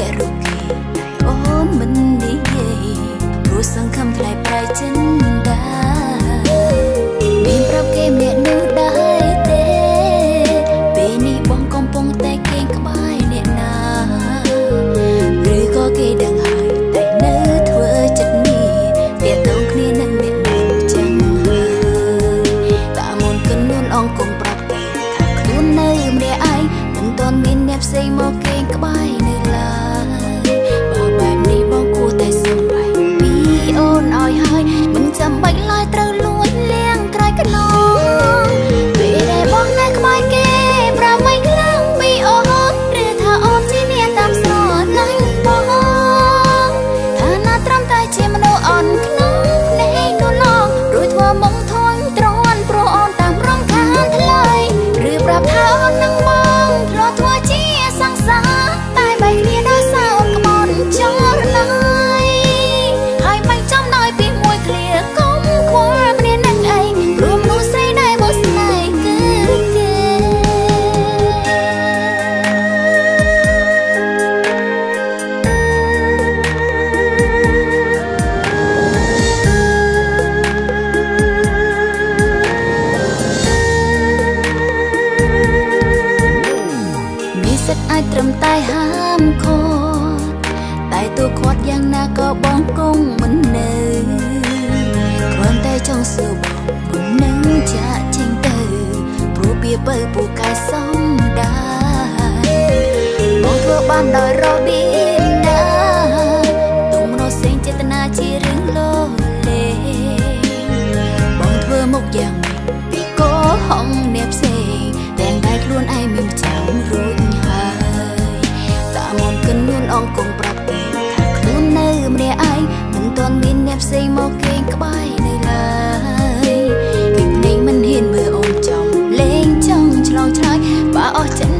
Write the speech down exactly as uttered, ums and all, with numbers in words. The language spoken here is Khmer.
រូបគេតែអូនមិននិយាយព្រោះសង្ឃឹមថ្លៃប្រៃចិនដែរមានប្រាប់គេម្នាក់នោះដែរទេពេលនេះបងកំពុងតែគេងក្បែរអ្នកណាឬក៏គេដឹងហើយតែនៅធ្វើចិត្តនេះតែតងគ្នានឹងអ្នកណាចឹងហើយតាមុនគិននួនអង្គកំប្រាប់គេថាខ្លួននៅម្នាក់ឯងមិនទាន់មានអ្នកផ្សេងមកគេងក្បែរនៅឡើយបើបែបនេះបងគួរតែសុំបែកពីអូនឲ្យហើយមិនចាំបាច់ឡើយត្រូវលួចលៀងក្រោយខ្នងពេលដែលបងនៅក្បែរគេប្រាប់មិនខ្លាំងពីអូនឬថាអូនជាអ្នកតាមស្រឡាញ់បងថាណាត្រឹមតែជាមនុស្សអន់ក្នុងភ្នែកនោះឡងរួចធ្វើមុំធន់ទ្រាំព្រោះអូនតាមរំខានថ្លៃឬប្រាប់ថាអូននឹងបងធ្លាប់ធ្វើជាសង្សារតែបែកគ្នាដោយសារអូនក្បត់ចោលឡើយហើយមិនចំដោយពីមួយឃ្លាកុំខ្វល់គ្នានឹងអីព្រោះមនុស្សស្រីដែលមកស្នេហ៍គឺគេមានសិទ្ធអាចត្រឹមតែហាមឃាត់តែទូខាត់យ៉ាងណាក៏បងគង់មិននៅគ្រាន់តែចង់សួរបងមុននឹងចាក់ចេញទៅព្រោះវាបើពូកែសំដែរបងធ្វើបានដោយរបៀបណាទុំមនោសេងចេតនាជារឿងលោលេបងធ្វើមុខយ៉ាងម៉េចពីកោហងអ្នកផ្សេងទាំងតែខ្លួនឯងមានចាំរួចហើយតាមុនគិននួនអង្គគង់ប្រាប់គេថាខ្លួននៅម្នាក់ឯងមិនទាន់មានអ្នកផ្សេងមកគេងក្បែរនៅឡើយពីភ្នែកមិនហ៊ានមើលអូនចំលេងចង់ឆ្លងឆ្លើយបើអស់ចិត្ត